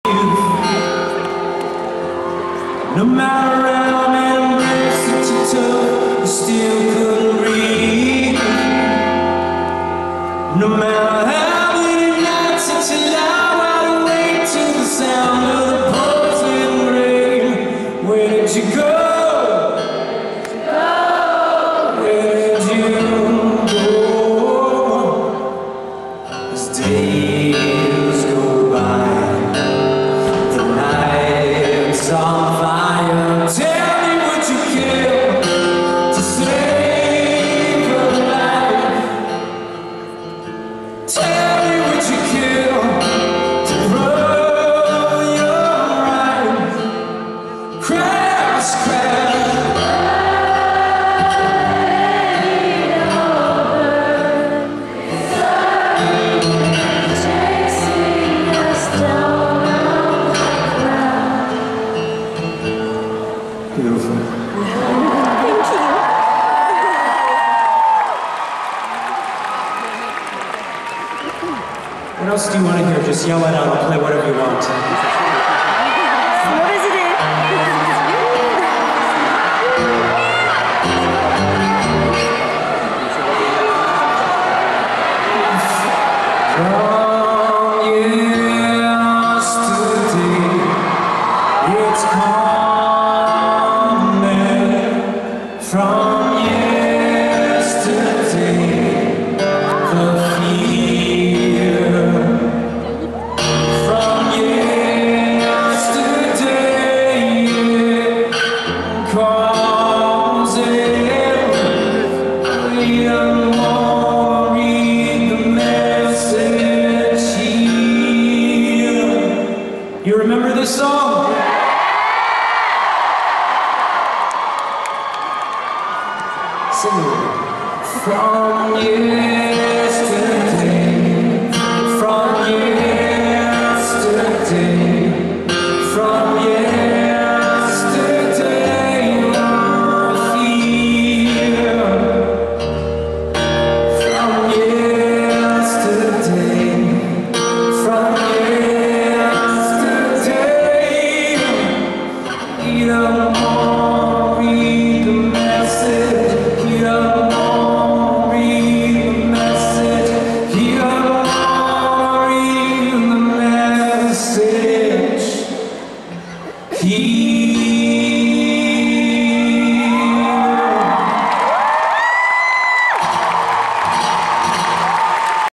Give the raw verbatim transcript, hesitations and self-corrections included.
No matter how many breaths that you took, you still couldn't breathe. No matter how many nights that you lie wide awake to the sound of the pouring rain. Where did you go? Where did you go? As days go by, the night's on fire. Tell me, would you kill to save her life? Tell me, would you kill to run your right? Crash, crash. Beautiful. Thank you. What else do you want to hear? Just yell it out. I'll play whatever you want. What is it? From yesterday, it's coming. From yesterday, the fear. From yesterday, it comes in. Read more, read the message here. You remember this song? Sing it. From yesterday.